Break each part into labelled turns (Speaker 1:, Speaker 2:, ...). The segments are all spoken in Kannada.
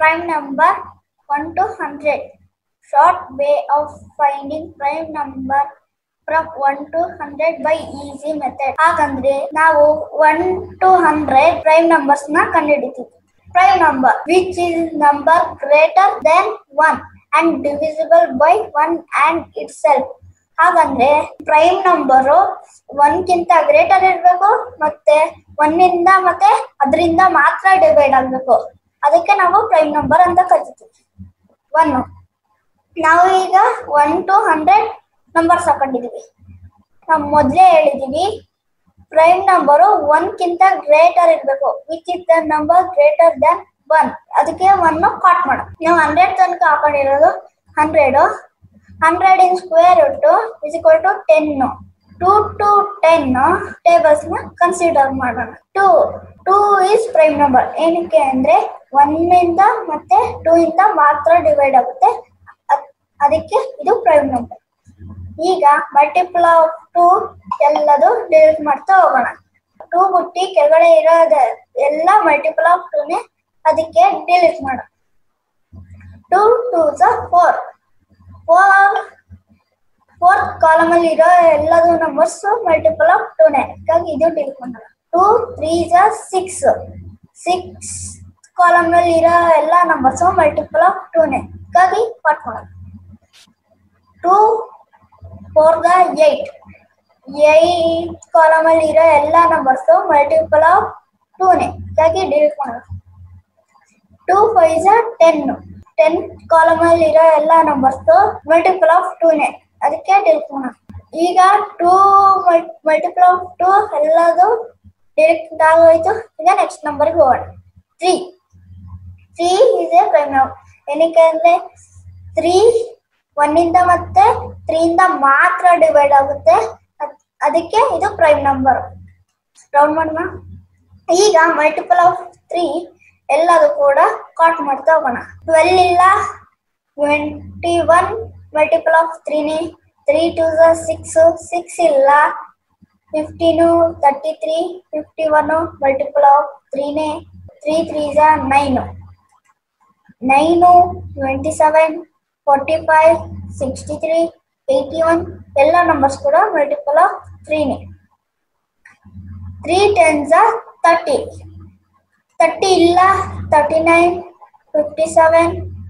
Speaker 1: prime number 1 to 100. Short way of finding prime number from 1 to 100 by easy method. ಹಾಗಂದ್ರೆ ನಾವು 1 to 100 prime numbers ನ ಕಂಡುಹಿಡಿತೀವಿ. Prime number which is number greater than 1 and divisible by 1 and itself. ಹಾಗಂದ್ರೆ ಪ್ರೈಮ್ ನಂಬರು 1 ಗಿಂತ ಗ್ರೇಟರ್ ಇರಬೇಕು ಮತ್ತೆ 1 ಇಂದ ಮತ್ತೆ ಅದರಿಂದ ಮಾತ್ರ ಡಿವೈಡ್ ಆಗಬೇಕು. ಅದಕ್ಕೆ ನಾವು ಪ್ರೈಮ್ ನಂಬರ್ ಅಂತ ಕರಿತೀವಿ. 1 ನಾವು ಈಗ 1 to 100 ನಂಬರ್ಸ್ ಹಾಕೊಂಡಿದೀವಿ. ನಾವು ಮೊದಲೇ ಹೇಳಿದೀವಿ ಪ್ರೈಮ್ ನಂಬರು 1 ಗಿಂತ ಗ್ರೇಟರ್ ಇರಬೇಕು. Which is the number greater than 1. ಅದಕ್ಕೆ 1 ಕಾಟ್ ಮಾಡೋಣ. ನಾವು 100 ತನಕ ಹಾಕೊಂಡಿರೋದು 100 in square root is equal to 10. 2 to 10 tables ನ ಕನ್ಸಿಡರ್ ಮಾಡೋಣ. 2 is prime number. ಏನಕ್ಕೆ ಅಂದ್ರೆ 1 ಇಂದ ಮತ್ತೆ 2 ಇಂದ ಮಾತ್ರ ಡಿವೈಡ್ ಆಗುತ್ತೆ. ಅದಕ್ಕೆ ಇದು ಪ್ರೈಮ್ ನಂಬರ್. ಈಗ ಮಲ್ಟಿಪಲ್ ಆಫ್ 2 ಎಲ್ಲದು ಡಿವೈಡ್ ಮಾಡ್ತಾ ಹೋಗೋಣ. 2 ಬಿಟ್ಟು ಕೆಳಗಡೆ ಇರೋದ ಎಲ್ಲ ಮಲ್ಟಿಪಲ್ ಆಫ್ 2ನೇ. ಅದಕ್ಕೆ ಡಿಲೀಟ್ ಮಾಡೋಣ. 2 2s 4. ಫೋರ್ತ್ ಕಾಲಮ್ ಅಲ್ಲಿ ಇರೋ ಎಲ್ಲದು ನಂಬರ್ಸ್ ಮಲ್ಟಿಪಲ್ ಆಫ್ 2ನೇ. ಹಾಗಾಗಿ ಇದು ಡಿಲೀಟ್ ಮಾಡೋಣ. 2 3s 6. 6 ಕಾಲಮ್ ನಲ್ಲಿ ಇರೋ ಎಲ್ಲ ನಂಬರ್ಸ್ ಮಲ್ಟಿಪಲ್ ಆಫ್ 2ನೇ. ಹಾಗಾಗಿ ಕಟ್ ಮಾಡೋಣ. 2 4 8. 8 ಕಾಲಮ್ ಅಲ್ಲಿ ಇರೋ ಎಲ್ಲ ನಂಬರ್ಸ್ ಮಲ್ಟಿಪಲ್ ಆಫ್ 2ನೇ. ಹಾಗಾಗಿ ಡಿಲೀಟ್ ಮಾಡೋಣ. 2 5s 10. 10 ಕಾಲಮ್ ಅಲ್ಲಿ ಇರೋ ಎಲ್ಲ ನಂಬರ್ಸ್ ಮಲ್ಟಿಪಲ್ ಆಫ್ 2ನೇ. ಅದಕ್ಕೆ ಡಿಲೀಟ್ ಮಾಡೋಣ. ಈಗ 2 ಮಲ್ಟಿಪಲ್ ಆಫ್ 2 ಎಲ್ಲದು ಡಿಲೀಟ್ ಆಗೋಯ್ತು. ಈಗ ನೆಕ್ಸ್ಟ್ ನಂಬರ್ಗೆ ಹೋಗೋಣ. 3 is a prime number. ಏನಕ್ಕೆ ಅಂದ್ರೆ 3 1 ಇಂದ ಮತ್ತೆ 3 ಇಂದ ಮಾತ್ರ ಡಿವೈಡ್ ಆಗುತ್ತೆ. ಅದಕ್ಕೆ ಇದು ಪ್ರೈಮ್ ನಂಬರ್. ರೌಂಡ್ ಮಾಡೋಣ. ಈಗ ಮಲ್ಟಿಪಲ್ ಆಫ್ 3 ಎಲ್ಲದು ಕೂಡ ಕಾಟ್ ಮಾಡ್ತಾ ಹೋಗೋಣ. 12 ಇಲ್ಲ 21 ಮಲ್ಟಿಪಲ್ ಆಫ್ 3ನೇ. 3 2s 6. 6 ಇಲ್ಲ 15 33. 51 ಮಲ್ಟಿಪಲ್ ಆಫ್ 3ನೇ. 3 3s 9. 9 27 45 63 81 ಎಲ್ಲ ನಂಬರ್ಸ್ ಕೂಡ ಮಲ್ಟಿಪಲ್ ಆಫ್ 3ನೇ. 3 10s 30. 30 ಇಲ್ಲ 39 57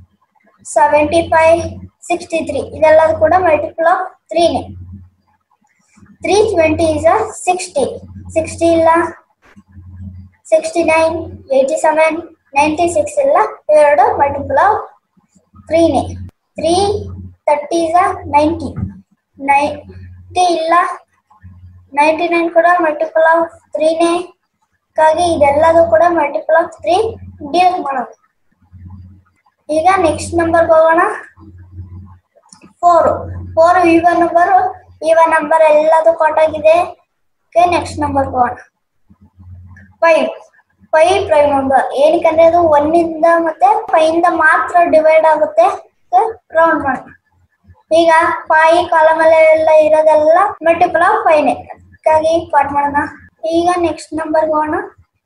Speaker 1: 75 63 ಇದೆಲ್ಲದು ಕೂಡ ಮಲ್ಟಿಪಲ್ ಆಫ್ 3ನೇ. 3 20s 60. 60 ಇಲ್ಲ 69 87 96 ಇಲ್ಲ ಇವೆರಡು ಮಲ್ಟಿಪಲ್ ಆಫ್ 3ನೇ. 3 30s 90. 90 ಇಲ್ಲ 99 ಕೂಡ ಮಲ್ಟಿಪಲ್ ಆಫ್ 3ನೇ. ಹಾಗಾಗಿ ಇದೆಲ್ಲದು ಕೂಡ ಮಲ್ಟಿಪಲ್ ಆಫ್ 3 ಡಿವೈಡ್ ಮಾಡೋಣ. ಈಗ ನೆಕ್ಸ್ಟ್ ನಂಬರ್ ಹೋಗೋಣ. 4 ಈವನ್ ನಂಬರ್ ಎಲ್ಲದು ಕಟ್ ಆಗಿದೆ. ನೆಕ್ಸ್ಟ್ ನಂಬರ್ ಹೋಗೋಣ. 5 ಪ್ರೈಮ್ ನಂಬರ್. ಏನಕ್ಕಂದ್ರೆ ಅದು 1 ಇಂದ ಮತ್ತೆ 5 ಇಂದ ಮಾತ್ರ ಡಿವೈಡ್ ಆಗುತ್ತೆ. ರೌಂಡ್ ಮಾಡೋಣ. ಈಗ 5 ಕಾಲಮ್ ಎಲ್ಲ ಇರೋದೆಲ್ಲ ಮಲ್ಟಿಪಲ್ ಆಫ್ 5ನೇ. ಹಾಗಾಗಿ ಕಟ್ ಮಾಡೋಣ. ಈಗ ನೆಕ್ಸ್ಟ್ ನಂಬರ್ ಹೋಗೋಣ.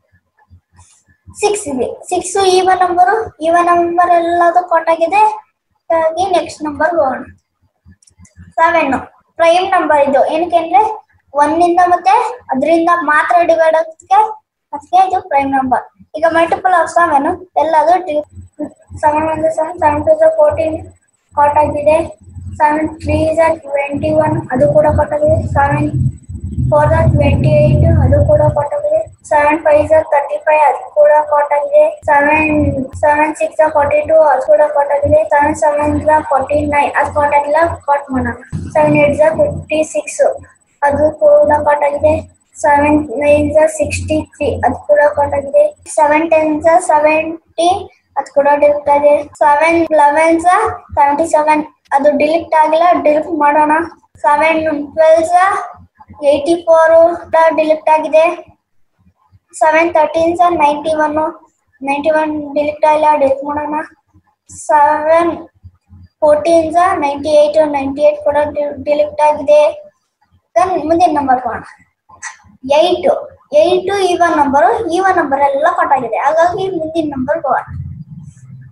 Speaker 1: 6 ಇದೆ. 6 ಈವನ್ ನಂಬರ್ ಎಲ್ಲದು ಕಟ್ ಆಗಿದೆ. ಹಾಗಾಗಿ ನೆಕ್ಸ್ಟ್ ನಂಬರ್ ಹೋಗೋಣ. 7 ಪ್ರೈಮ್ ನಂಬರ್. ಇದು ಏನಕ್ಕೆ ಅಂದ್ರೆ 1 ಇಂದ ಮತ್ತೆ ಅದರಿಂದ ಮಾತ್ರ ಡಿವೈಡ್ ಆಗುತ್ತೆ. ಅದಕ್ಕೆ ಇದು ಪ್ರೈಮ್ ನಂಬರ್. ಈಗ ಮಲ್ಟಿಪಲ್ ಆಫ್ 7 ಎಲ್ಲದು 7 1 7 7 2 14 ಕಟ್ ಆಗಿದೆ. 7 3s 21 ಅದು ಕೂಡ ಕಟ್ ಆಗಿದೆ. 7 4 28 ಅದು ಕೂಡ ಕಟ್ ಆಗಿದೆ. 7 5s 35 ಅದು ಕೂಡ ಕಟ್ ಆಗಿದೆ. 7 6 42 ಅದು ಕೂಡ ಕಟ್ ಆಗಿದೆ. 7 7s 49 ಅದು ಕಟ್ ಆಗಿಲ್ಲ. ಕಟ್ ಮಾಡೋಣ. 7 8s 56 ಅದು ಕೂಡ ಕಟ್ ಆಗಿದೆ. 7 9s 63 ಅದು ಕೂಡ ಕಟ್ ಆಗಿದೆ. 7 10s 70 ಅದು ಕೂಡ ಡಿಲೀಟ್ ಆಗಿದೆ. 7 11s 77 ಅದು ಡಿಲೀಟ್ ಆಗಿಲ್ಲ. ಡಿಲೀಟ್ ಮಾಡೋಣ. 7 12s 84 ಡಿಲೀಟ್ ಆಗಿದೆ. 7 13s 91 ಡಿಲೀಟ್ ಆಗಿಲ್ಲ. ಡಿಲೀಟ್ ಮಾಡೋಣ. 7 14s 98 ಕೂಡ ಡಿಲೀಟ್ ಆಗಿದೆ. ಮುಂದಿನ ನಂಬರ್ ಹೋಗೋಣ. 8 ಈವನ್ ನಂಬರ್ ಎಲ್ಲ ಕಟ್ ಆಗಿದೆ. ಹಾಗಾಗಿ ಮುಂದಿನ ನಂಬರ್ ಹೋಗೋಣ.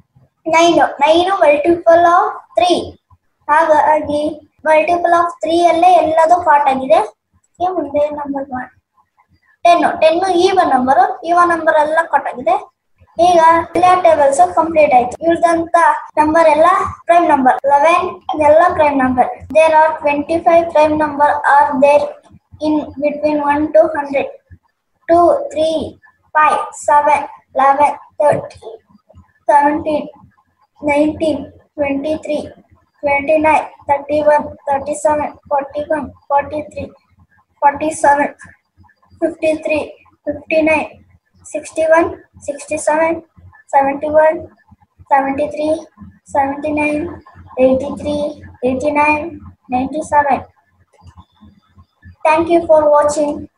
Speaker 1: 9 ಮಲ್ಟಿಪಲ್ ಆಫ್ 3. ಹಾಗಾಗಿ ಮಲ್ಟಿಪಲ್ ಆಫ್ 3 ಅಲ್ಲೇ ಎಲ್ಲದೂ ಪಾರ್ಟ್ ಆಗಿದೆ. ಮುಂದೆ ನಂಬರ್ 10 ಈವನ್ ನಂಬರ್ ಎಲ್ಲ ಕಟ್ ಆಗಿದೆ. ಈಗ ಎಲ್ಲ ಟೇಬಲ್ಸ್ ಕಂಪ್ಲೀಟ್ ಆಯ್ತು. ಉಳಿದಂತ ನಂಬರ್ ಎಲ್ಲ ಪ್ರೈಮ್ ನಂಬರ್. 11 ಎಲ್ಲ prime number. There are 25 prime number are there in between 1 to 100. 2, 3, 5, 7, 11, 13, 17, 19, 23, 29, 31, 37, 41, 43, 47, 53, 59, 61, 67, 71, 73, 79, 83, 89, 97. Thank you for watching.